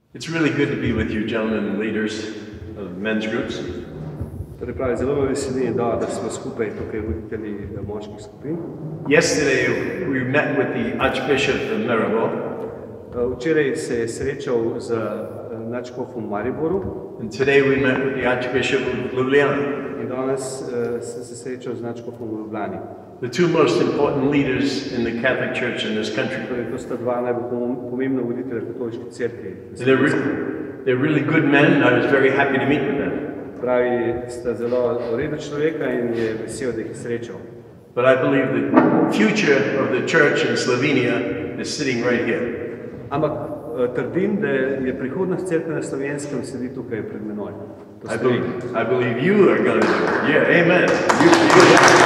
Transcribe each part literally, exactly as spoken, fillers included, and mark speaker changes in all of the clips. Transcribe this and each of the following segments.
Speaker 1: It's really good to be with you, gentlemen, leaders of men's groups.
Speaker 2: Torej pravi, zelo me veseli, da, da smo skupaj tukaj voditelji moških skupin.
Speaker 1: Yesterday we met with the Archbishop of Maribor.
Speaker 2: Včeraj se je srečal z nadškofom v Mariboru.
Speaker 1: And today we met with the Archbishop of Ljubljana.
Speaker 2: In danes uh, sem se srečal z nadškofom v Ljubljani.
Speaker 1: The two most important leaders in the Catholic Church in this country.
Speaker 2: Torej, to sta dva najbolj pomembna voditelja katoliške cerkve.
Speaker 1: They're, re they're really good men. I was very happy to meet with them.
Speaker 2: Pravi, sta zelo redna človeka in je vesel, da jih je srečal.
Speaker 1: But I believe the future of the church in Slovenia is sitting right here.
Speaker 2: Ampak trdim, da je prihodnost cerkve na Slovenskem sedi tukaj pred menoj.
Speaker 1: I believe, I believe you are going to do it. Yeah, amen. You, you,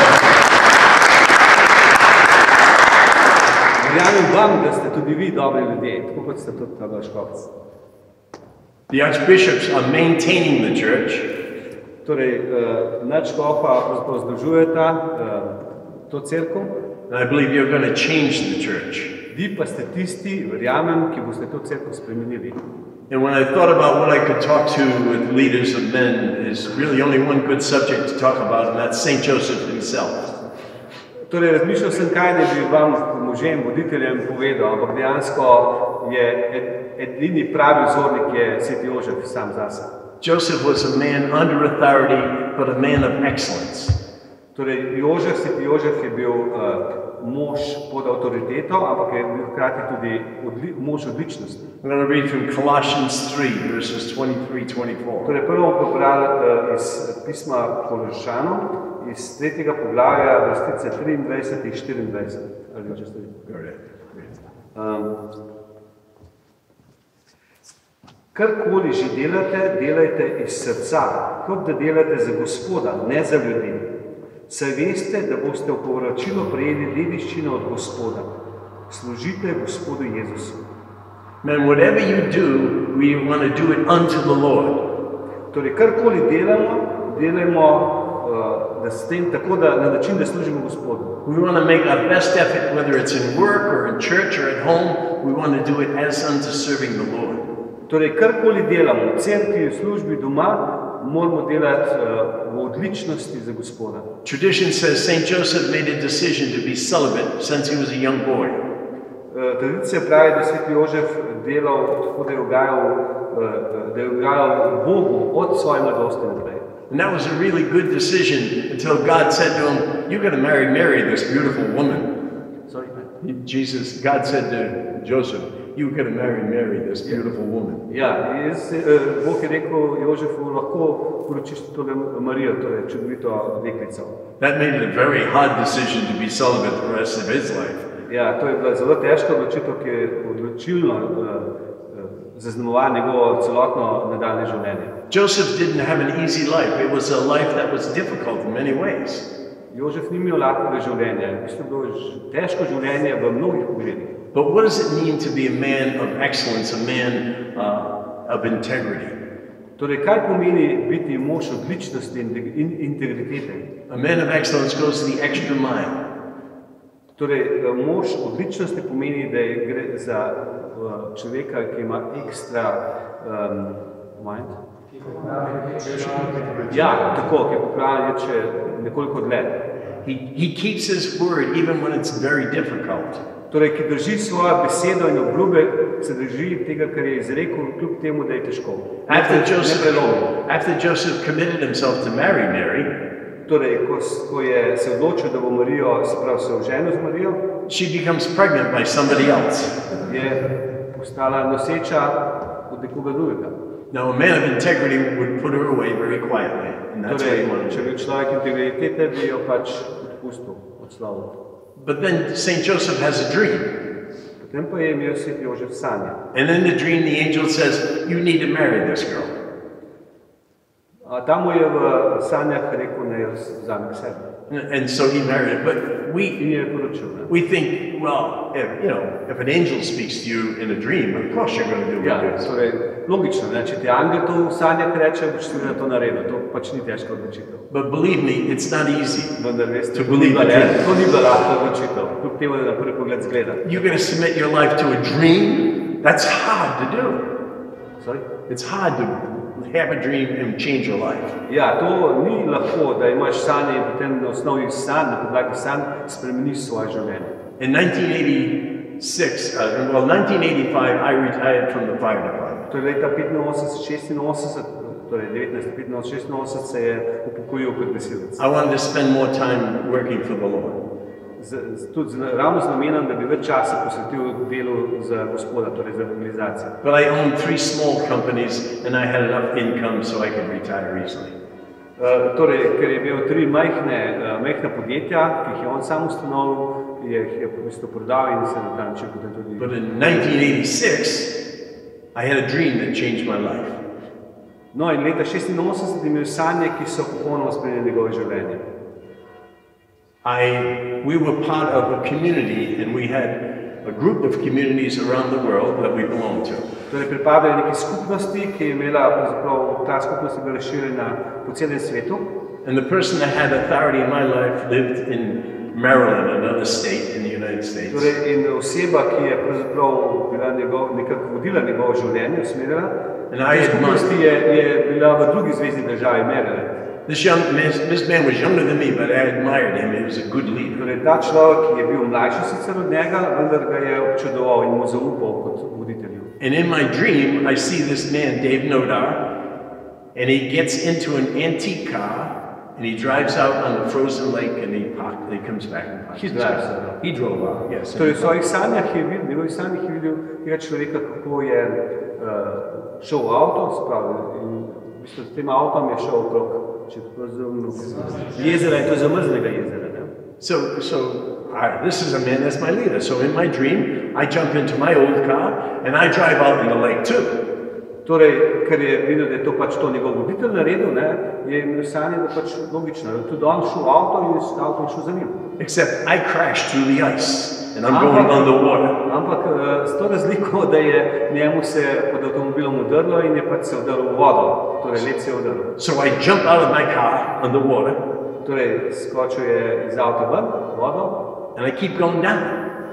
Speaker 2: Verjamem vam, da ste tudi vi dobri ljudje, tako kot ste tudi ta vaš škofec.
Speaker 1: The archbishops are maintaining the church.
Speaker 2: Torej, uh, nadškofa pravzaprav združujeta uh, to cerkev.
Speaker 1: And I believe you're going to change the church.
Speaker 2: Vi pa ste tisti, verjamem, ki boste to cerkev spremenili.
Speaker 1: And when I thought about what I could talk to with leaders of men, there's really only one good subject to talk about, and that's Saint Joseph himself.
Speaker 2: Torej, razmišljal sem, kaj ne bi vam možem, voditeljem povedal, ampak dejansko je ed, edini pravi vzornik je Sveti Jožef sam zase.
Speaker 1: Joseph was a man under authority, but a man of excellence.
Speaker 2: Torej, Jožef, Sveti Jožef je bil uh, mož pod avtoriteto, ampak je bil hkrati tudi odli, mož odličnosti.
Speaker 1: I'm going to read from Colossians three, verses twenty-three to twenty-four.
Speaker 2: Torej, prvo bom prebral uh, iz pisma Kološanom, iz tretjega poglavja, vrstice triindvajset in štiriindvajset. Ali če ste vi? Um, Karkoli že delate, delajte iz srca, kot da delate za Gospoda, ne za ljudi. Saj veste, da boste v povračilo prejeli dediščino od Gospoda. Služite Gospodu Jezusu.
Speaker 1: Man, whatever you do, we want to do it unto the Lord.
Speaker 2: Torej, karkoli delamo, delajmo uh, da s tem tako, da na način, da služimo Gospodu.
Speaker 1: We want to make our best effort, whether it's in work or in church or at home, we want to do it as unto serving the Lord.
Speaker 2: Torej, karkoli delamo, v cerkvi, v službi, doma, moramo delati uh, v odličnosti za Gospoda.
Speaker 1: Tradition says Saint Joseph made a decision to be celibate since he was a young boy.
Speaker 2: Uh, tradicija pravi, da Sveti Jožef delal, tako da je ugajal, uh, da je ugajal Bogu od svoje mladosti naprej.
Speaker 1: And that was a really good decision until God said to him, "You're going to marry Mary, this beautiful woman."
Speaker 2: Sorry,
Speaker 1: he, Jesus, God said to Joseph, "You're going to marry Mary, this beautiful woman."
Speaker 2: Ja, jaz, uh, Bog je rekel Jožefu, lahko poročiš tole Marijo, torej čudovito deklico.
Speaker 1: That made it a very hard decision to be celibate the rest of his life.
Speaker 2: Ja, to je bila zelo težka odločitev, ki je odločilno uh, uh, zaznamovala njegovo celotno nadaljnje življenje.
Speaker 1: Joseph didn't have an easy life. It was a life that was difficult in many ways.
Speaker 2: Jožef ni imel lahkega življenja. V bistvu bilo težko življenje v mnogih pogledih.
Speaker 1: But what does it mean to be a man of excellence, a man uh, of integrity?
Speaker 2: Torej, kaj pomeni biti mož odličnosti in integritete?
Speaker 1: A man of excellence goes the extra mile.
Speaker 2: Torej, mož odličnosti pomeni, da gre za uh, človeka, ki ima ekstra um, mind. Ja, tako, ki je popravljen če nekoliko dlje.
Speaker 1: He, he keeps his word even when it's very difficult.
Speaker 2: Torej, ki drži svojo besedo in obljube, se drži tega, kar je izrekel, kljub temu, da je težko.
Speaker 1: After Joseph, after Joseph committed himself to marry Mary,
Speaker 2: torej, ko, ko je se odločil, da bo Marijo, se pravi, se oženil z Marijo,
Speaker 1: she becomes pregnant by somebody else.
Speaker 2: Je postala noseča od nekoga drugega.
Speaker 1: Now, a man of integrity would put her away very quietly, and that's
Speaker 2: torej,
Speaker 1: what he wanted
Speaker 2: če
Speaker 1: to
Speaker 2: bi
Speaker 1: do.
Speaker 2: človek integritete, bi jo pač odpustil, odslavil.
Speaker 1: But then Saint Joseph has a dream.
Speaker 2: Potem pa je imel Sveti Jožef sanje.
Speaker 1: And in the dream, the angel says, "You need to marry this girl."
Speaker 2: A tam mu je v sanjah rekel, da jo vzame k sebi.
Speaker 1: And so he married her. But we,
Speaker 2: In je poročil. Ne?
Speaker 1: we think, well, if, you know, if an angel speaks to you in a dream, of course you're going to do
Speaker 2: Ja,
Speaker 1: what it is.
Speaker 2: torej, logično, ne? Če ti angel to v sanjah reče, boš seveda to naredil. To pač ni težka odločitev.
Speaker 1: But believe me, it's not easy.
Speaker 2: Vendar veste,
Speaker 1: To
Speaker 2: to ni bila
Speaker 1: believe the
Speaker 2: le- to ni bila lahka odločitev. Kljub temu, da na prvi pogled zgleda.
Speaker 1: You're going to submit your life to a dream? That's hard to do.
Speaker 2: Sorry?
Speaker 1: It's hard to have a dream and change your life.
Speaker 2: Ja, to ni lahko, da imaš sanje in potem na osnovi sanj, na podlagi sanj spremeniš svoje življenje.
Speaker 1: In nineteen eighty-six, uh, well, nineteen eighty-five, I retired from the fire department.
Speaker 2: To je leta petinosemdeset, šestinosemdeset, torej devetnajststo petinosemdeset, šestinosemdeset se je upokojil kot gasilec.
Speaker 1: I wanted to spend more time working for the Lord.
Speaker 2: Z, z, tudi z, ravno z namenom, da bi več časa posvetil delu za Gospoda, torej za evangelizacijo.
Speaker 1: But I owned three small companies and I had enough income so I could retire easily.
Speaker 2: Uh, torej, ker je imel tri majhne, uh, majhne podjetja, ki jih je on sam ustanovil, je jih je v bistvu prodal in se na ta način potem tudi...
Speaker 1: But in nineteen eighty-six, I had a dream that changed my life.
Speaker 2: No, in leta šestinosemdeset je imel sanje, ki so popolnoma spremenili njegovo življenje.
Speaker 1: I, we were part of a community and we had a group of communities around the world that we belonged to.
Speaker 2: Torej, pripadajo neki skupnosti, ki je imela, pravzaprav ta skupnost je bila razširjena po celem svetu.
Speaker 1: And the person that had authority in my life lived in Maryland, another state in the United States.
Speaker 2: Torej, in oseba, ki je pravzaprav bila njegov, nekako vodila njegovo življenje, usmerjala, te skupnosti je, je bila v drugi zvezni državi, Maryland.
Speaker 1: This young man, this man was younger than me, but I admired him. He was a good leader.
Speaker 2: Torej, ta človek je bil mlajši sicer od njega, vendar ga je občudoval in mu zaupal kot voditelju.
Speaker 1: And in my dream, I see this man, Dave Nodar, and he gets into an antique car, and he drives out on the frozen lake, and he, park, and he comes back and parks.
Speaker 2: He drives out.
Speaker 1: He drove out, yes.
Speaker 2: Torej, v svojih sanjah je videl, njegovih sanjah je videl tega človeka, kako je uh, šel v avto, spravi, in v bistvu s tem avtom je šel okrog jezera, in to je zamrznega jezera. Ne?
Speaker 1: So, so I, this is a man that's my leader. So in my dream, I jump into my old car and I drive out in the lake too.
Speaker 2: Torej, ker je videl, da je to pač to njegov voditelj naredil, ne, je imel sanje, da pač logično, da tudi on šel v avto in s avtom šel za njim.
Speaker 1: Except I crashed through the ice and I'm going on the water.
Speaker 2: Ampak s to razliko, da je njemu se pod avtomobilom udrlo in je pač se udrl v vodo, torej led se je udrl.
Speaker 1: So I jump out of my car on the water.
Speaker 2: Torej, skočil je iz avta ven, vodo.
Speaker 1: And I keep going down.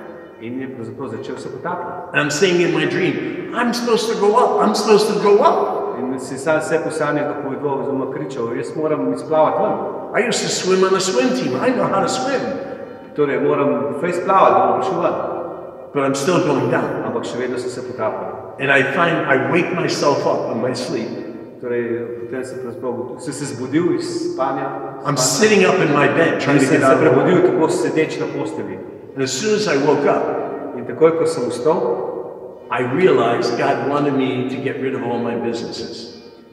Speaker 2: In je pravzaprav začel se potapljati.
Speaker 1: And I'm saying in my dream, I'm supposed to go up, I'm supposed to go up.
Speaker 2: In si sam se po sanjah dopovedoval, oziroma kričal, jaz moram izplavati ven.
Speaker 1: I used to swim on a swim team, I know how to swim.
Speaker 2: Torej, moram fejs plavati, da bom prišel ven.
Speaker 1: But I'm still going down.
Speaker 2: Ampak še vedno sem se potapljal.
Speaker 1: And I find, I wake myself up in my sleep.
Speaker 2: Torej, potem sem pravzaprav se se zbudil iz spanja.
Speaker 1: I'm sitting up in my bed trying to get out of the water.
Speaker 2: In sem se prebudil tako sedeč na posteli.
Speaker 1: And as soon as I woke up,
Speaker 2: in takoj, ko sem vstal,
Speaker 1: I realized God wanted me to get rid of all my businesses.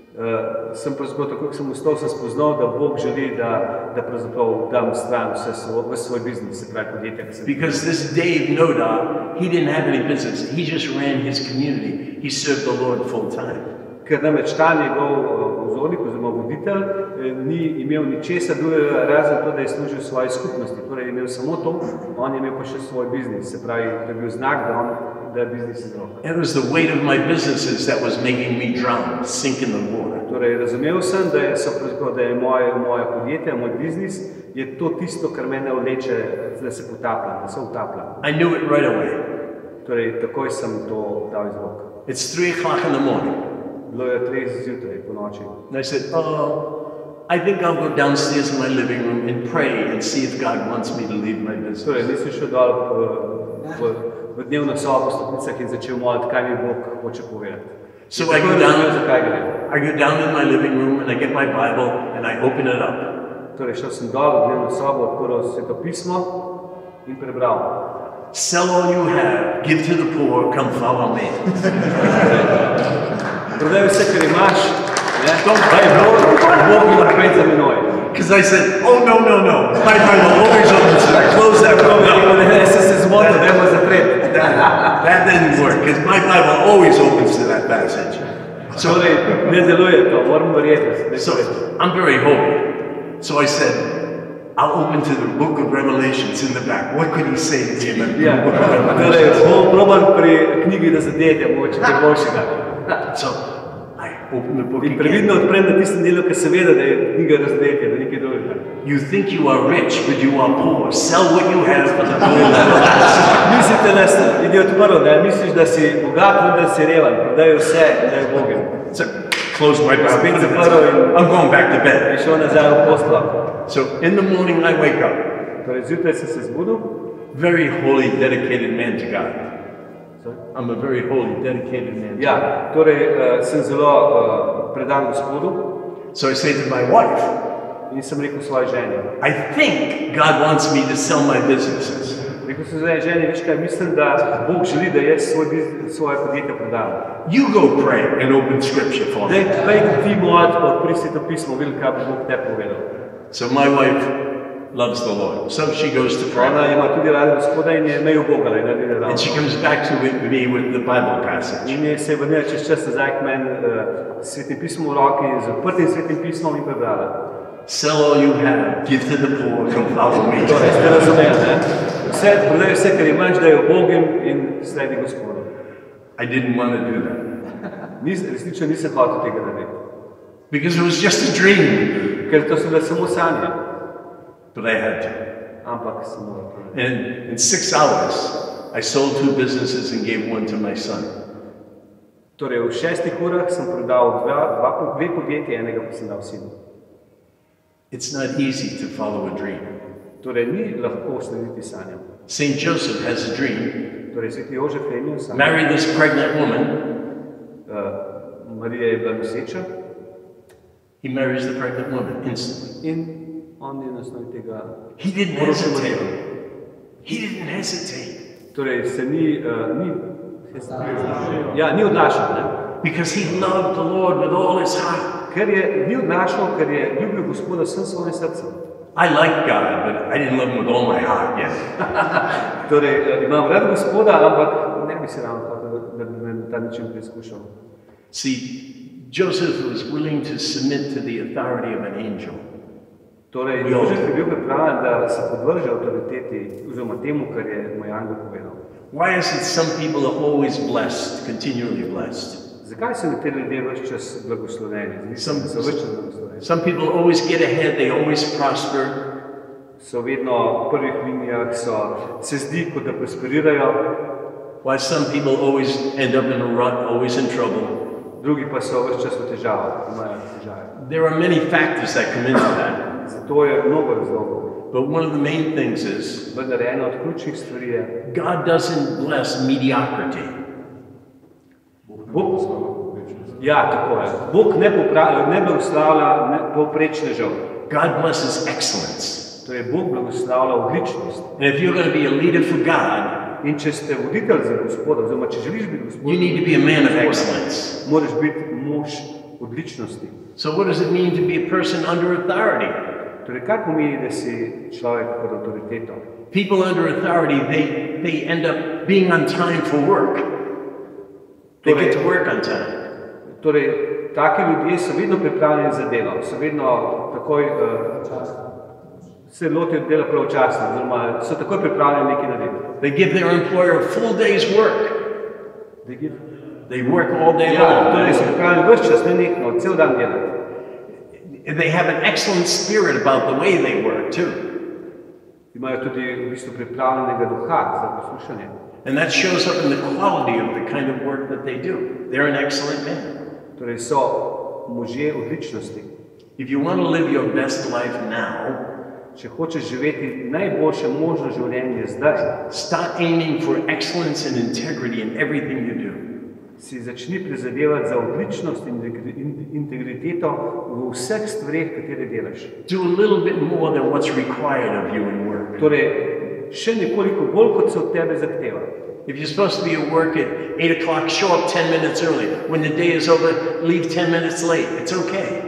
Speaker 2: Uh, sem pravzaprav tako, ko sem vstal, sem spoznal, da Bog želi, da, da pravzaprav dam stran vse svoj, v svoj biznis, se pravi podjetja, ki sem...
Speaker 1: Because this Dave Nodar, he didn't have any business. He just ran his community. He served the Lord full time.
Speaker 2: Ker namreč ta njegov vzornik oziroma voditelj ni imel ničesar drugega, razen to, da je služil svoji skupnosti. Torej je imel samo to, on je imel pa še svoj biznis. Se pravi, da je bil znak, da, on, da je biznis izrok.
Speaker 1: It was the weight of my businesses that was making me drown, sink in the water.
Speaker 2: Torej, razumel sem, da je, so, da je moje, moje podjetje, moj biznis, je to tisto, kar mene vleče, da se potapljam, da se utapljam.
Speaker 1: I knew it right away.
Speaker 2: Torej, takoj sem to dal iz rok.
Speaker 1: It's three o'clock in the morning.
Speaker 2: Bilo je treh zjutraj, po noči.
Speaker 1: And I said, oh, I think I'll go downstairs in my living room and pray and see if God wants me to leave my business.
Speaker 2: Torej, nisem šel dol v, v, v dnevno sobo v stopnicah in začel moliti, kaj mi Bog hoče povedati.
Speaker 1: So I go down, I go down in my living room and I get my Bible and I open it up.
Speaker 2: Torej, šel sem dol v dnevno sobo, odprl Sveto pismo in prebral.
Speaker 1: Sell all you have, give to the poor, come follow me.
Speaker 2: Prodaj vse, kar imaš, ne? Daj Bog, Bog ima pet za menoj.
Speaker 1: Because I said, oh no, no, no, my Bible always opens to that, close that room.
Speaker 2: Ne, se se zmotil, dajmo zapret.
Speaker 1: That didn't work, because my Bible always opens to that passage.
Speaker 2: So, ne deluje to, moram verjeti.
Speaker 1: So, I'm very holy. So I said, I'll open to the book of Revelations in the back. What could he say to me in the
Speaker 2: yeah.
Speaker 1: book of Revelations?
Speaker 2: Torej, bom proban pri knjigi Razodetja, mogoče kaj boljšega.
Speaker 1: So, I open the book
Speaker 2: in previdno odprem na tistem delu, ker se veda, da je knjiga Razodetja, da nekaj drugega.
Speaker 1: You think you are rich, but you are poor. Sell what you have for the gold and the silver.
Speaker 2: Mislite, da si, ide od prvo, da misliš, da si bogat, vendar si revan, prodaj vse, daj Bogem.
Speaker 1: So, close my Bible.
Speaker 2: Spet zaprl in
Speaker 1: I'm going back to bed.
Speaker 2: je šel nazaj v posla.
Speaker 1: So in the morning I wake up,
Speaker 2: Torej, zjutraj sem se zbudil.
Speaker 1: very holy, dedicated man to God.
Speaker 2: Sorry?
Speaker 1: I'm a very holy, dedicated man. To
Speaker 2: Ja, torej uh, sem zelo uh, predan Gospodu
Speaker 1: God. So I say to my wife,
Speaker 2: in sem rekel svoji ženi.
Speaker 1: I think God wants me to sell my businesses.
Speaker 2: Rekel sem svoji ženi, veš kaj, mislim, da Bog želi, da jaz svoj, biz- svoje podjetje predam.
Speaker 1: You go pray and open scripture for
Speaker 2: Daj,
Speaker 1: me.
Speaker 2: daj ti molat, pa odpri Sveto pismo, videl, kaj bi Bog te povedal.
Speaker 1: So my wife loves the Lord. So she goes to
Speaker 2: Ona
Speaker 1: pray.
Speaker 2: ima tudi rada Gospoda in je mejo Boga, da je naredila
Speaker 1: And
Speaker 2: ravno.
Speaker 1: she comes back to me with the Bible passage.
Speaker 2: In je se vrnila čez čas nazaj k meni uh, s Svetim pismom v roki, z odprtim Svetim pismom in prebrala.
Speaker 1: Sell all you have, give to the poor, come follow me.
Speaker 2: Torej, ste razumeli, ne? Vse, prodaj vse, kar imaš, daj Bogem in sledi Gospodu.
Speaker 1: I didn't want to do that
Speaker 2: Nis, resnično nisem hotel tega narediti,
Speaker 1: because it was just a dream,
Speaker 2: ker to so bile samo sanje,
Speaker 1: but I had to.
Speaker 2: ampak sem moral to narediti.
Speaker 1: And in six hours, I sold two businesses and gave one to my son.
Speaker 2: Torej, v šestih urah sem prodal dva, dva, dve podjetje, enega pa sem dal sinu.
Speaker 1: It's not easy to follow a dream.
Speaker 2: Torej, ni lahko slediti sanjam.
Speaker 1: Saint Joseph has a dream.
Speaker 2: Torej, Sveti Jožef je imel sanje.
Speaker 1: Marry this pregnant woman.
Speaker 2: Uh, Marija je bila noseča
Speaker 1: He marries the pregnant woman instantly.
Speaker 2: in on je na osnovi tega
Speaker 1: He didn't
Speaker 2: poročil
Speaker 1: hesitate.
Speaker 2: Marijo.
Speaker 1: He didn't hesitate
Speaker 2: Torej, se ni, uh, ni, ja, ni odlašal, ne?
Speaker 1: because he loved the Lord with all his heart.
Speaker 2: Ker je ni odlašal, ker je ljubil Gospoda vsem svojim srcem.
Speaker 1: I like God, but I didn't love him with all my heart yet.
Speaker 2: Torej, uh, imam rad Gospoda, ampak ne bi se ravno hotel, da bi me na ta način preizkušal.
Speaker 1: See, Joseph was willing to submit to the authority of an angel.
Speaker 2: Torej,
Speaker 1: Jo.
Speaker 2: Jožef je bil pripravljen, da se podvrže avtoriteti, oziroma temu, kar je moj angel povedal.
Speaker 1: Why is it some people are always blessed, continually blessed?
Speaker 2: Zakaj so nekateri ljudje ves čas blagosloveni? Mislim, da so ves čas blagosloveni.
Speaker 1: Some people always get ahead, they always prosper.
Speaker 2: So vedno v prvih linijah, so, se zdi, kot da prosperirajo,
Speaker 1: Why some people always end up in a rut, always in trouble.
Speaker 2: drugi pa so ves čas v težavah, imajo težave.
Speaker 1: There are many factors that come into that.
Speaker 2: Zato je mnogo razlogov.
Speaker 1: But one of the main things is,
Speaker 2: Vendar ena od ključnih stvari je,
Speaker 1: God doesn't bless mediocrity.
Speaker 2: Bog, ja, tako je. Bog ne, popra, ne blagoslavlja ne, povprečnežev.
Speaker 1: God blesses excellence.
Speaker 2: Torej, Bog blagoslavlja odličnost.
Speaker 1: And if you're going to be a leader for God,
Speaker 2: In če ste voditelj za Gospoda, oziroma če želiš biti Gospod,
Speaker 1: you need to be a man of excellence.
Speaker 2: moraš biti mož odličnosti.
Speaker 1: So what does it mean to be a person under authority?
Speaker 2: Torej, kaj pomeni, da si človek pod avtoriteto?
Speaker 1: People under authority, they, they end up being on time for work. They get to work on time.
Speaker 2: Torej, taki ljudje so vedno pripravljeni za delo, so vedno takoj, uh, se lotijo dela pravočasno, oziroma so takoj pripravljeni nekaj narediti.
Speaker 1: They give their employer a full day's work.
Speaker 2: They give-
Speaker 1: They work all day
Speaker 2: Ja, torej so
Speaker 1: long.
Speaker 2: pripravljeni ves čas, ne nekno, cel dan delati.
Speaker 1: They have an excellent spirit about the way they work too.
Speaker 2: Imajo tudi v bistvu pripravljenega duha za poslušanje.
Speaker 1: And that shows up in the quality of the kind of work that they do. They're an excellent man.
Speaker 2: Torej so možje odličnosti.
Speaker 1: If you want to live your best life now,
Speaker 2: Če hočeš živeti najboljše možno življenje zdaj,
Speaker 1: start aiming for excellence and integrity in everything you do.
Speaker 2: si začni prizadevati za odličnost in integri- in- integriteto v vseh stvareh, katere delaš.
Speaker 1: Do a little bit more than what's required of you in work.
Speaker 2: Torej, še nekoliko bolj, kot se od tebe zahteva.
Speaker 1: If you're supposed to be at work at eight o'clock, show up ten minutes early. When the day is over, leave ten minutes late. It's okay.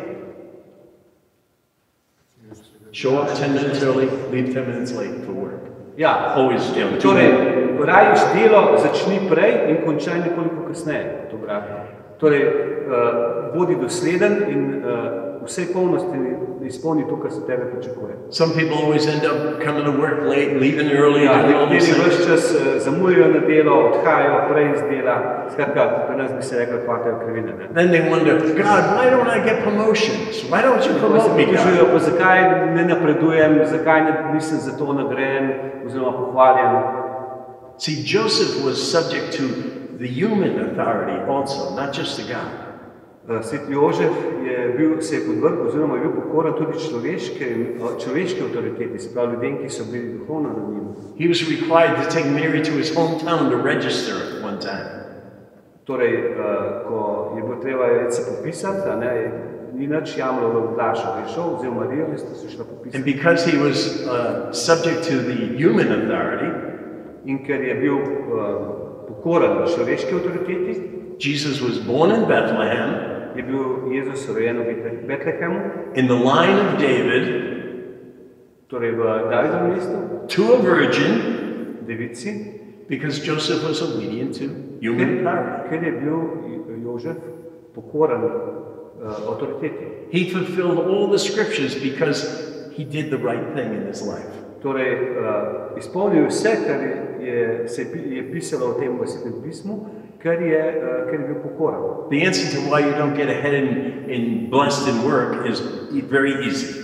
Speaker 1: Show up ten minutes early, leave ten minutes late for work.
Speaker 2: Ja,
Speaker 1: Always, you know, two
Speaker 2: torej,
Speaker 1: minutes.
Speaker 2: rajiš delo, začni prej in končaj nekoliko kasneje. To brati. Torej, uh, bodi dosleden in uh, vsej polnosti izpolni to, kar se tebe pričakuje.
Speaker 1: Some people always end up coming to work late, leaving early,
Speaker 2: Ja,
Speaker 1: doing all these
Speaker 2: nekateri
Speaker 1: things.
Speaker 2: ves čas uh, zamujajo na delo, odhajajo prej iz dela, skratka, pri nas bi se rekli, hvatajo krivine. Ne?
Speaker 1: Then they wonder, God, why don't I get promotions? Why don't you
Speaker 2: Pa se
Speaker 1: promote me, God?
Speaker 2: pritožujejo, pa zakaj ne napredujem, zakaj ne, nisem za to nagrajen oziroma pohvaljen.
Speaker 1: See, Joseph was subject to the human authority also, not just to God.
Speaker 2: Uh, Sveti Jožef je bil, se je podvrgel oziroma je bil pokoran tudi človeške, človeške avtoriteti, se pravi ljudem, ki so bili duhovno nad njim.
Speaker 1: He was required to take Mary to his hometown to register at one time.
Speaker 2: Torej, uh, ko je bilo treba se popisati, a ne, ni nič jamlo v Odlašo, je šel, vzel Marijo in sta se šla popisati.
Speaker 1: And because he was uh, subject to the human authority,
Speaker 2: In ker je bil uh, pokoran človeški avtoriteti,
Speaker 1: Jesus was born in Bethlehem,
Speaker 2: je bil Jezus rojen v Betlehemu,
Speaker 1: in the line of David,
Speaker 2: torej v Davidovem mestu,
Speaker 1: to a virgin,
Speaker 2: devici,
Speaker 1: because Joseph was obedient to human authority.
Speaker 2: ker je bil Jožef pokoran uh, avtoriteti.
Speaker 1: He fulfilled all the scriptures because he did the right thing in his life.
Speaker 2: Torej, uh, izpolnil vse, kar je, je, se je pisalo v tem Svetem pismu, ker je, uh, ker je bil pokoran.
Speaker 1: The answer to why you don't get ahead in, in blessed in work is very easy.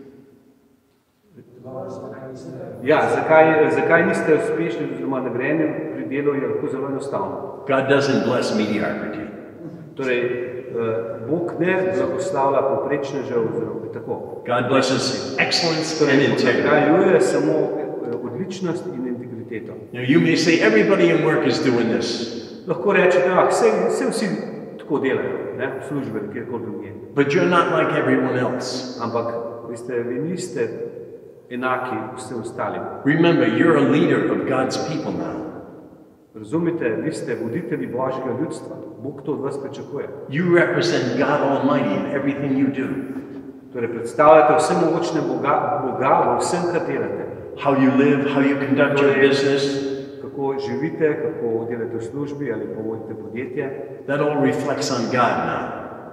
Speaker 2: Ja, zakaj, zakaj niste uspešni oziroma nagrajeni pri delu, je lahko zelo enostavno.
Speaker 1: God doesn't bless mediocrity.
Speaker 2: Torej, uh, Bog ne blagoslavlja povprečnežev oziroma tako.
Speaker 1: God blesses excellence and
Speaker 2: Torej,
Speaker 1: integrity.
Speaker 2: nagrajuje samo odličnost in integriteto.
Speaker 1: You know, you may say everybody in work is doing this,
Speaker 2: Lahko rečete, da vse, vse vsi tako delajo, ne, v službe, kjerkoli drugje.
Speaker 1: but you're not like everyone else.
Speaker 2: Ampak, veste, vi niste enaki vsem ostalim.
Speaker 1: Remember, you're a leader of God's people now.
Speaker 2: Razumite, vi ste voditelji Božjega ljudstva. Bog to od vas pričakuje.
Speaker 1: You represent God Almighty in everything you do.
Speaker 2: Torej, predstavljate vsemogočne Boga, Boga v vsem, kar delate.
Speaker 1: How you live, how you conduct your business,
Speaker 2: Kako živite, kako delate v službi ali pa vodite podjetje.
Speaker 1: that all reflects on God now.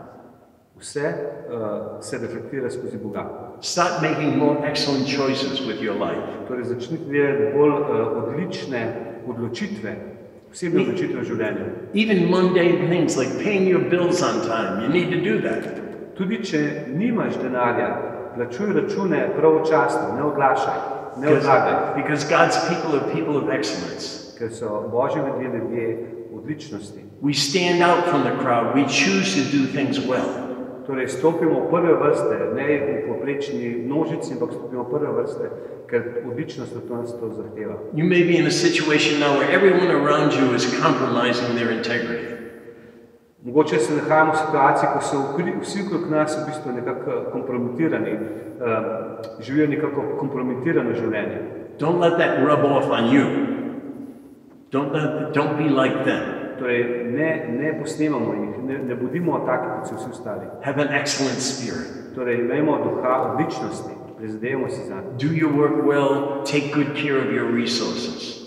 Speaker 2: Vse uh, se reflektira skozi Boga.
Speaker 1: Start making more excellent choices with your life.
Speaker 2: Torej, začnite delati bolj uh, odlične odločitve, posebne odločitve v življenju.
Speaker 1: Even mundane things like paying your bills on time, you need to do that.
Speaker 2: Tudi če nimaš denarja, plačuj račune pravočasno, ne odlašaj, ne odlagaj,
Speaker 1: Because God's people are people of excellence.
Speaker 2: ker so Božji ljudje ljudje odličnosti.
Speaker 1: We stand out from the crowd. We choose to do things well.
Speaker 2: Torej, stopimo v prve vrste, ne v poprečni množici, ampak stopimo v prve vrste, ker odličnost od nas to zahteva.
Speaker 1: You may be in a situation now where everyone around you is compromising their integrity.
Speaker 2: Mogoče se nahajamo v situaciji, ko so vsi okrog nas v bistvu nekako kompromitirani, uh, živijo nekako kompromitirano življenje.
Speaker 1: Don't let that rub off on you. Don't, let, don't be like them.
Speaker 2: Torej, ne, ne posnemamo jih, ne, ne bodimo taki, kot so vsi ostali.
Speaker 1: Have an excellent spirit.
Speaker 2: Torej, imejmo duha odličnosti, prizadevamo si za njih.
Speaker 1: Do your work well. Take good care of your resources.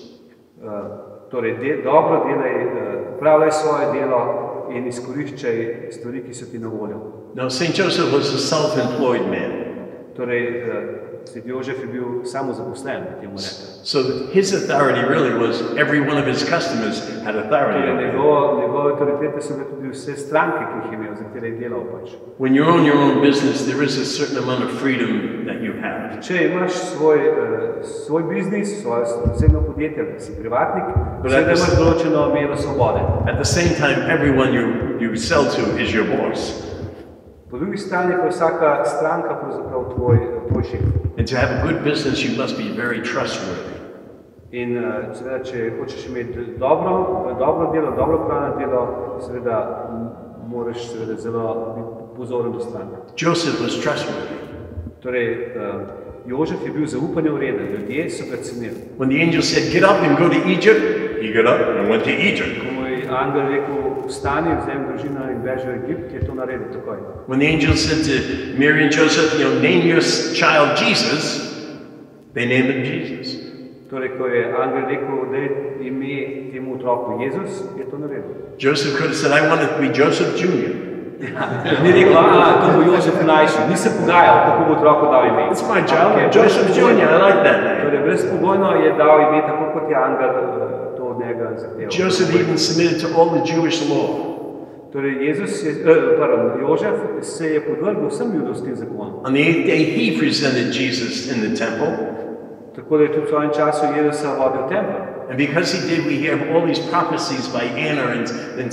Speaker 2: Uh, torej, de, dobro delaj, uh, upravljaj svoje delo in izkoriščaj stvari, ki so ti na voljo.
Speaker 1: Now, Saint Joseph was a self-employed man.
Speaker 2: Torej, uh, Sveti Jožef je bil samozaposlen, temu rekel.
Speaker 1: So his authority really was every one of his customers had authority
Speaker 2: Torej,
Speaker 1: over him.
Speaker 2: njegove, njegove autoritete so bile tudi vse stranke, ki jih je imel, za katere je delal pač.
Speaker 1: When you own your own business, there is a certain amount of freedom that you have.
Speaker 2: Če imaš svoj, uh, svoj biznis, svoje osebno podjetje, da si privatnik, seveda imaš določeno mero svobode.
Speaker 1: At the same time, everyone you, you sell to is your boss.
Speaker 2: Po drugi strani pa je vsaka stranka pravzaprav tvoj, tvoj šef.
Speaker 1: And to have a good business, you must be very trustworthy.
Speaker 2: In uh, seveda, če hočeš imeti dobro, dobro delo, dobro pravno delo, seveda moraš seveda zelo biti pozoren do stranke.
Speaker 1: Joseph was trustworthy.
Speaker 2: Torej, uh, Jožef je bil zaupanje vreden, ljudje so ga cenili.
Speaker 1: When the angel said, get up and go to Egypt, he got up and went to Egypt.
Speaker 2: Ko mu je angel rekel, vstani, vzemi družino in beži v Egipt, je to naredil takoj.
Speaker 1: When the angel said to Mary and Joseph, you know, name your child Jesus, they named him Jesus.
Speaker 2: Torej, ko je angel rekel, da je ime temu otroku Jezus, je to naredil.
Speaker 1: Joseph could have said, I want it to be Joseph Junior
Speaker 2: Ni rekel, a, to bo Jožef mlajši, ni se pogajal, kako bo otroku dal ime.
Speaker 1: It's my child, Joseph Junior I like that name.
Speaker 2: Torej, brezpogojno je dal ime, tako kot je angel to od njega zahteval.
Speaker 1: Joseph even submitted to all the Jewish law.
Speaker 2: Torej, Jezus je, eh, pardon, Jožef se je podvrgel vsem judovskim zakonom.
Speaker 1: On the eighth day, he presented Jesus in the temple.
Speaker 2: Tako da je tudi v svojem času Jezusa vodil tempel.
Speaker 1: And because he did, we have all these prophecies by Anna and, and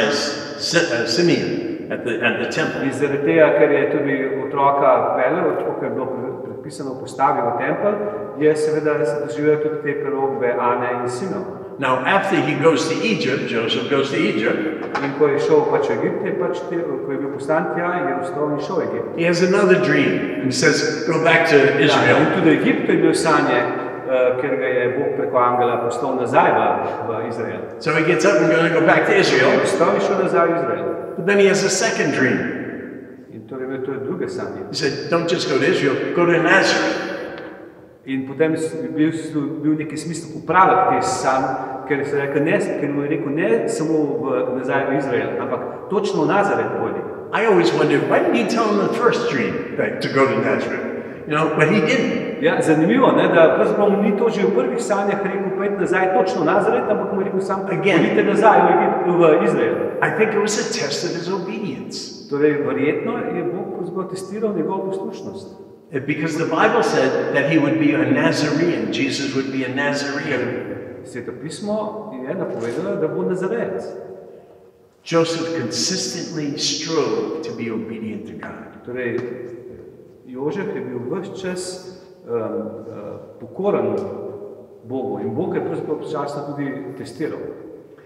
Speaker 1: Simeon at the, at the temple.
Speaker 2: In zaradi tega, ker je tudi otroka peljal, tako ker je bilo predpisano postavil v tempel, je seveda doživel tudi te prerokbe Ane in Sinov.
Speaker 1: Now, after he goes to Egypt, Joseph goes to Egypt.
Speaker 2: In ko je šel pač v Egipt, je pač te, ko je bil postan tja, je vstal in šel v Egipt.
Speaker 1: He has another dream. He says, go back to Israel.
Speaker 2: Ja, in tudi v Egiptu je bil sanje, uh, ker ga je Bog preko angela poslal nazaj v, v Izrael.
Speaker 1: So he gets up and going to go back to Israel.
Speaker 2: Vstal in šel nazaj v Izrael.
Speaker 1: But then he has a second dream.
Speaker 2: In torej imel to druge sanje.
Speaker 1: He said, don't just go to Israel, go to Nazareth.
Speaker 2: In potem je bil, bil neki smisel popravek te sanj, ker se rekel, ne, ker mu je rekel ne samo v, nazaj v Izrael, ampak točno v Nazaret pojdi.
Speaker 1: I always wondered, why didn't he tell him the first dream that, to go to Nazareth? You know, but he didn't.
Speaker 2: Ja, zanimivo, ne, da pravzaprav mu ni to že v prvih sanjah rekel, pojdi nazaj točno v Nazaret, ampak mu je rekel sam, pojdite nazaj v, v Izrael.
Speaker 1: I think it was a test of his obedience.
Speaker 2: Torej, verjetno je Bog pravzaprav testiral njegovo poslušnost.
Speaker 1: Because the Bible said that he would be a Nazarene. Jesus would be a Nazarene.
Speaker 2: Svetopismo je napovedalo, da bo Nazarec.
Speaker 1: Joseph consistently strove to be obedient to God.
Speaker 2: Torej, Jožef je bil ves čas um, uh, pokoran Bogu in Bog je pravzaprav počasno tudi testiral.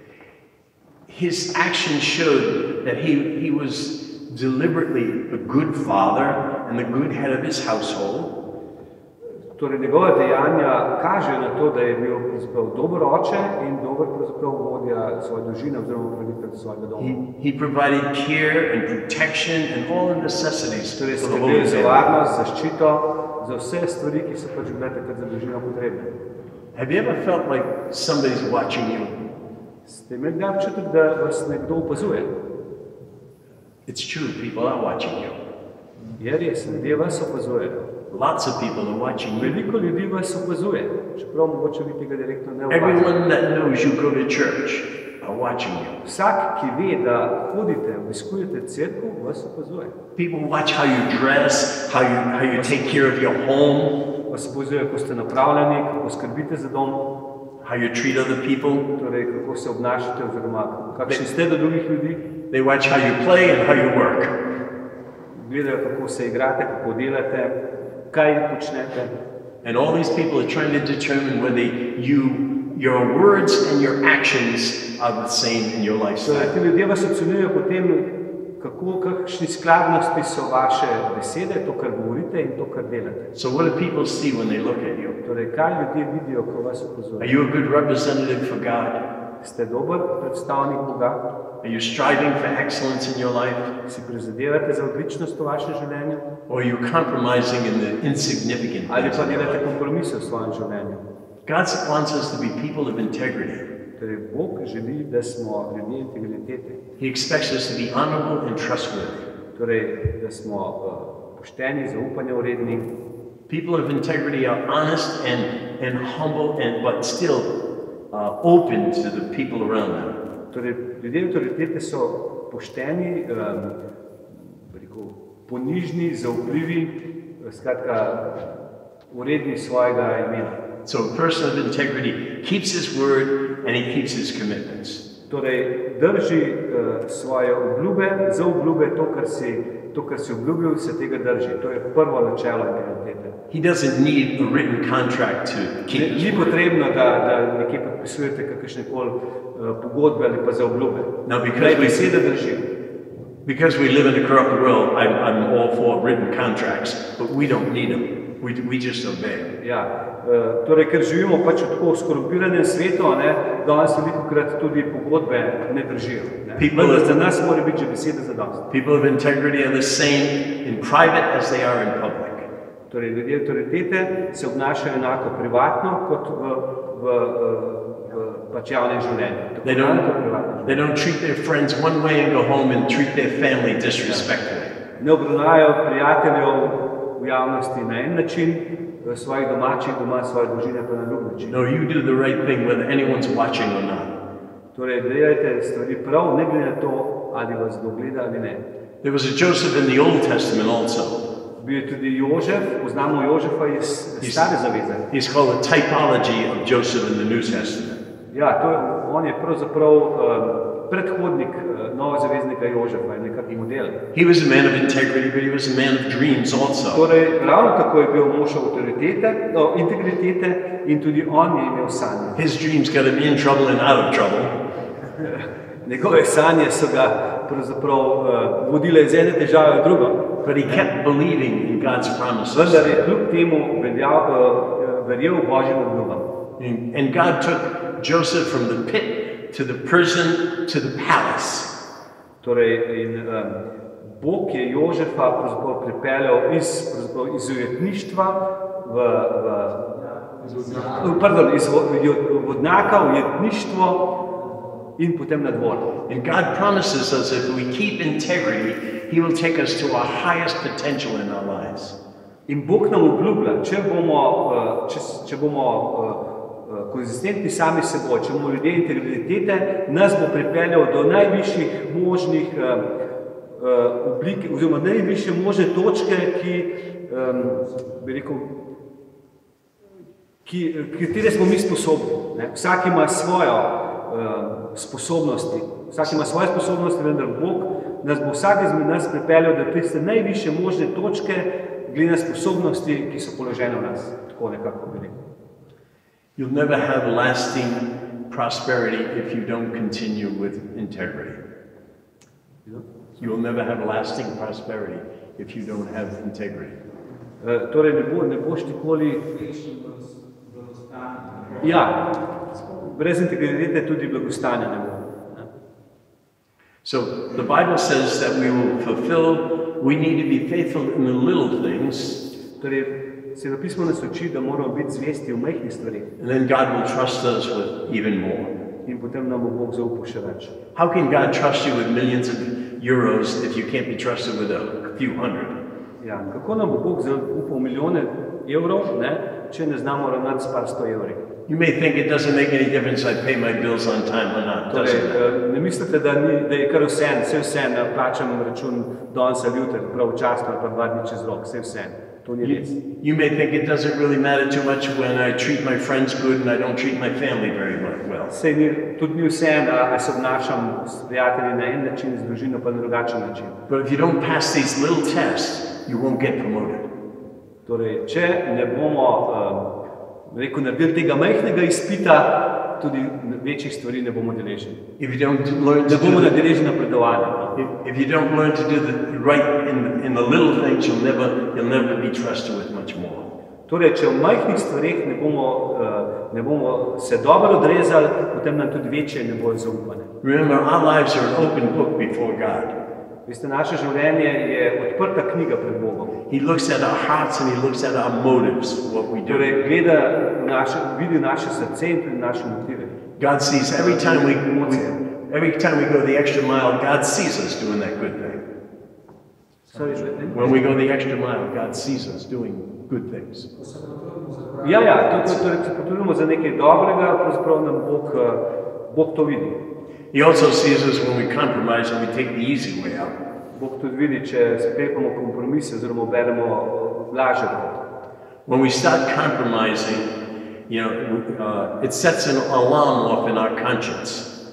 Speaker 1: His actions showed that he, he was deliberately a good father and the good head of his household.
Speaker 2: Torej, njegove dejanja kažejo na to, da je bil dober oče in dober vodja svoje družine oziroma upravitelj svojega doma.
Speaker 1: He, he provided care and protection and all the necessities
Speaker 2: torej,
Speaker 1: for the whole
Speaker 2: za
Speaker 1: family.
Speaker 2: varnost, zaščito, za vse stvari, ki so pač bile takrat za družino potrebne.
Speaker 1: Have you ever felt like somebody's watching you?
Speaker 2: Ste imeli kdaj občutek, da vas nekdo opazuje?
Speaker 1: It's true, people are watching you.
Speaker 2: Je res, ljudje vas opazujejo.
Speaker 1: Lots of people are watching you.
Speaker 2: Veliko ljudi vas opazuje, čeprav mogoče vi tega direktno ne opazujete.
Speaker 1: Everyone that knows you go to church are watching you.
Speaker 2: Vsak, ki ve, da hodite, obiskujete cerkev, vas opazuje.
Speaker 1: People watch how you dress, how you, how you take care of your home.
Speaker 2: Vas opazujejo, kako ste napravljeni, kako skrbite za dom.
Speaker 1: How you treat other people.
Speaker 2: Torej, kako se obnašate oziroma kakšni ste do drugih ljudi.
Speaker 1: They watch how you play and how you work.
Speaker 2: Gledajo, kako se igrate, kako delate, kaj počnete.
Speaker 1: And all these people are trying to determine whether you, your words and your actions are the same in your lifestyle.
Speaker 2: Torej, ti ljudje vas ocenjujejo po tem, kako, kakšni skladnosti so vaše besede, to, kar govorite in to, kar delate.
Speaker 1: So what do people see when they look at you?
Speaker 2: Torej, kaj ljudje vidijo, ko vas opazujejo?
Speaker 1: Are you a good representative for God?
Speaker 2: Ste dober predstavnik Boga?
Speaker 1: Are you striving for excellence in your life?
Speaker 2: Si prizadevate za odličnost v vašem življenju?
Speaker 1: Or are you compromising in the insignificant
Speaker 2: Ali
Speaker 1: things
Speaker 2: pa
Speaker 1: in your
Speaker 2: delate
Speaker 1: life?
Speaker 2: kompromise v svojem življenju?
Speaker 1: God wants us to be people of integrity.
Speaker 2: Torej, Bog želi, da smo ljudje integritete.
Speaker 1: He expects us to be honorable and trustworthy.
Speaker 2: Torej, da smo uh, pošteni, zaupanja vredni.
Speaker 1: People of integrity are honest and, and humble, and, but still uh, open to the people around them.
Speaker 2: Torej, ljudje integritete so pošteni, um, rekel, ponižni, zaupljivi, skratka, uredni svojega imena.
Speaker 1: So a person of integrity keeps his word and he keeps his commitments.
Speaker 2: Torej, drži uh, svoje obljube, za obljube to, kar si, to, kar si obljubil, se tega drži. To je prvo načelo integritete.
Speaker 1: He doesn't need a written contract to keep
Speaker 2: Ni,
Speaker 1: his
Speaker 2: ni
Speaker 1: word.
Speaker 2: potrebno, da, da nekje podpisujete kakršnekoli uh, pogodbe ali pa za obljube.
Speaker 1: Now, because
Speaker 2: Naj
Speaker 1: we-
Speaker 2: besede držijo.
Speaker 1: Because we live in a corrupt world, I'm, I'm all for written contracts, but we don't need them. We, we just obey.
Speaker 2: Ja, uh, torej, ker živimo pač v tako skorumpiranem svetu, ne, danes velikokrat tudi pogodbe ne držijo. Ne.
Speaker 1: People
Speaker 2: Vendar
Speaker 1: are-
Speaker 2: za nas mora biti že beseda zadosti.
Speaker 1: People of integrity are the same in private as they are in public.
Speaker 2: Torej, ljudje avtoritete se obnašajo enako privatno kot v, v, v pač javnem življenju.
Speaker 1: They don't, they don't treat their friends one way and go home and treat their family disrespectfully.
Speaker 2: Ne obravnajo prijateljev v javnosti na en način, svojih domačih doma, svoje družine pa na drug način.
Speaker 1: No, you do the right thing whether anyone's watching or not.
Speaker 2: Torej, delajte stvari prav, ne glede na to, ali vas kdo gleda ali ne.
Speaker 1: There was a Joseph in the Old Testament also.
Speaker 2: Bil je tudi Jožef, poznamo Jožefa iz Stare zaveze.
Speaker 1: He's called a typology of Joseph in the New Testament.
Speaker 2: Ja, to je, on je pravzaprav uh, predhodnik uh, novozaveznika Jožefa, je nekak model.
Speaker 1: He was a man of integrity, but he was a man of dreams also.
Speaker 2: Torej, ravno tako je bil mož avtoritete, no, integritete in tudi on je imel sanje.
Speaker 1: His dreams got him in trouble and out of trouble.
Speaker 2: Njegove sanje so ga pravzaprav uh, vodile iz ene težave v drugo.
Speaker 1: But he kept believing in God's promises.
Speaker 2: Vendar je kljub temu veljal, uh, verjel Božjim obljubam.
Speaker 1: And, and God took Joseph from the pit to the prison to the palace.
Speaker 2: Torej, in um, Bog je Jožefa pravzaprav pripeljal iz, pravzaprav iz ujetništva v, v, pardon, iz vodnjaka v ujetništvo in potem na dvor.
Speaker 1: And God promises us if we keep integrity, He will take us to our highest potential in our lives.
Speaker 2: In Bog nam obljublja, če bomo, če, če bomo konzistentni sami s seboj, če bomo ljudje integritete, nas bo pripeljal do najvišjih možnih oblik, oziroma najvišje možne točke, ki, bi rekel, ki, katere smo mi sposobni. Ne? Vsak ima svojo sposobnosti, vsak ima svoje sposobnosti, vendar Bog nas bo vsak izmed nas pripeljal do tiste najvišje možne točke glede na sposobnosti, ki so položene v nas. Tako nekako bi rekel.
Speaker 1: You'll never have lasting prosperity if you don't continue with integrity. You'll never have lasting prosperity if you don't have integrity.
Speaker 2: Uh, torej ne, bo, ne boš nikoli... Ja, brez integritete tudi blagostanja ne bo.
Speaker 1: So the Bible says that we will fulfill, we need to be faithful in the little things.
Speaker 2: Torej, Sveto pismo nas uči, da moramo biti zvesti v majhnih stvareh.
Speaker 1: And then God will trust us with even more.
Speaker 2: In potem nam bo Bog zaupal še več.
Speaker 1: How can God trust you with millions of euros if you can't be trusted with a few hundred?
Speaker 2: Ja, kako nam bo Bog zaupal milijone evrov, ne, če ne znamo ravnati s par sto evri?
Speaker 1: You may think it doesn't make any difference I pay my bills on time or not, does
Speaker 2: Torej,
Speaker 1: it?
Speaker 2: ne mislite, da, ni, da je kar vseeno, vse vseeno, plačam račun danes ali jutri, prav časno ali pa dva dni čez rok, vse vseeno. To ni res.
Speaker 1: You, you may think it doesn't really matter too much when I treat my friends good and I don't treat my family very well.
Speaker 2: Sej ni, tudi ni vseeno, ali se obnašam s prijatelji na en način, z družino pa na drugačen način.
Speaker 1: But if you don't pass these little tests, you won't get promoted.
Speaker 2: Torej, če ne bomo um, rekel, naredili tega majhnega izpita, tudi večjih stvari ne bomo deležni.
Speaker 1: If you don't learn to
Speaker 2: ne bomo
Speaker 1: do
Speaker 2: deležni napredovanja.
Speaker 1: If, if you don't learn to do the right in, in the little things, you'll never, you'll never be trusted with much more.
Speaker 2: Torej, če v majhnih stvareh ne bomo, uh, ne bomo se dobro odrezali, potem nam tudi večje ne bojo zaupane.
Speaker 1: Remember, our lives are an open book before God.
Speaker 2: Veste, naše življenje je odprta knjiga pred Bogom.
Speaker 1: He looks at our hearts and he looks at our motives, what we do.
Speaker 2: Torej, gleda naše, vidi naše srce in tudi naše motive.
Speaker 1: God sees every time we, we every time we go the extra mile, God sees us doing that good thing.
Speaker 2: Sorry,
Speaker 1: when we go the extra mile, God sees us doing good things.
Speaker 2: Ja, ja, tudi, torej, se potrudimo za nekaj dobrega, pravzaprav nam Bog, Bog to vidi.
Speaker 1: He also sees us when we compromise and we take the easy way out.
Speaker 2: Bog tudi vidi, če sklepamo kompromise oziroma uberemo lažje pot.
Speaker 1: When we start compromising, you know, uh, it sets an alarm off in our conscience.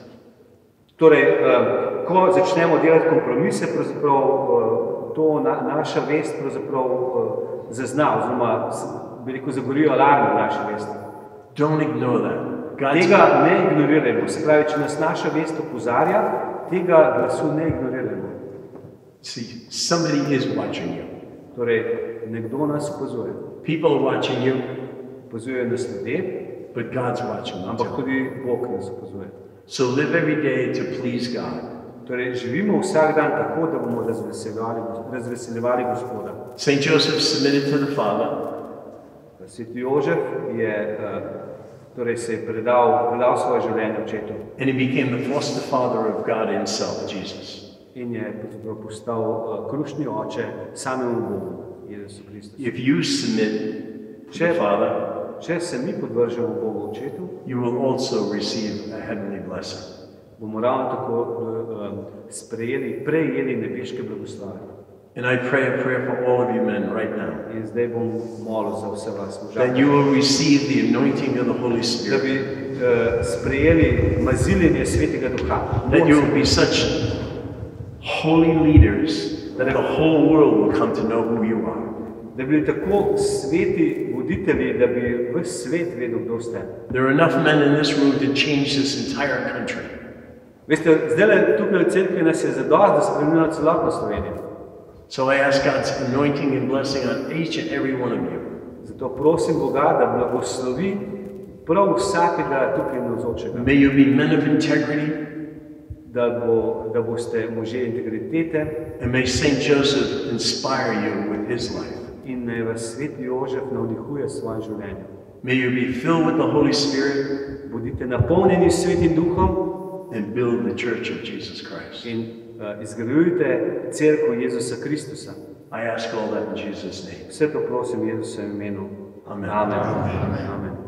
Speaker 2: Torej, uh, ko začnemo delati kompromise, pravzaprav uh, to na, naša vest pravzaprav uh, zazna, oziroma bi rekel, zagorijo alarm v naši vesti.
Speaker 1: Don't ignore that. God's
Speaker 2: tega ne ignorirajmo. Se pravi, če nas naša vest opozarja, tega glasu ne ignorirajmo.
Speaker 1: See, somebody is watching you.
Speaker 2: Torej, nekdo nas opazuje.
Speaker 1: People are watching you.
Speaker 2: Opazujejo nas ljudje,
Speaker 1: but God's watching you.
Speaker 2: Ampak tudi Bog nas opazuje.
Speaker 1: So live every day to please God.
Speaker 2: Torej, živimo vsak dan tako, da bomo razveseljevali, razveseljevali Gospoda.
Speaker 1: Saint Joseph submitted to the Father.
Speaker 2: Sveti Jožef je, torej se je predal, predal svoje življenje očetu.
Speaker 1: And he became the foster father of God himself, Jesus.
Speaker 2: In je postal krušni oče samemu Bogu, Jezusu Kristusu.
Speaker 1: If you submit to the Father,
Speaker 2: če se mi podvržemo Bogu očetu,
Speaker 1: you will also receive a heavenly blessing.
Speaker 2: Bomo ravno tako sprejeli, prejeli nebeške blagoslove.
Speaker 1: And I pray a prayer for all of you men right now.
Speaker 2: In zdaj bom molil za vse vas možake.
Speaker 1: That you will receive the anointing of the Holy
Speaker 2: Da
Speaker 1: Spirit.
Speaker 2: bi uh, sprejeli maziljenje Svetega Duha.
Speaker 1: That you will be such holy leaders that the whole world will come to know who you are.
Speaker 2: Da bi bili tako sveti voditelji, da bi ves svet vedel, kdo ste.
Speaker 1: There are enough men in this room to change this entire country.
Speaker 2: Veste, zdaj tukaj v cerkvi nas je zadost, da spremenila celotno Slovenijo.
Speaker 1: So I ask God's anointing and blessing on each and every one of you.
Speaker 2: Zato prosim Boga, da blagoslovi prav vsakega tukaj navzočega.
Speaker 1: May you be men of integrity.
Speaker 2: Da, bo, da boste možje integritete.
Speaker 1: And may Saint Joseph inspire you with his life.
Speaker 2: In naj vas Sveti Jožef navdihuje s svojim življenjem.
Speaker 1: May you be filled with the Holy Spirit.
Speaker 2: Bodite napolnjeni s Svetim Duhom.
Speaker 1: And build the church of Jesus Christ.
Speaker 2: In uh, izgrajujte cerkev Jezusa Kristusa.
Speaker 1: I ask all that in Jesus' name.
Speaker 2: Vse to prosim v Jezusovem imenu.
Speaker 1: Amen.
Speaker 2: Amen. Amen. Amen.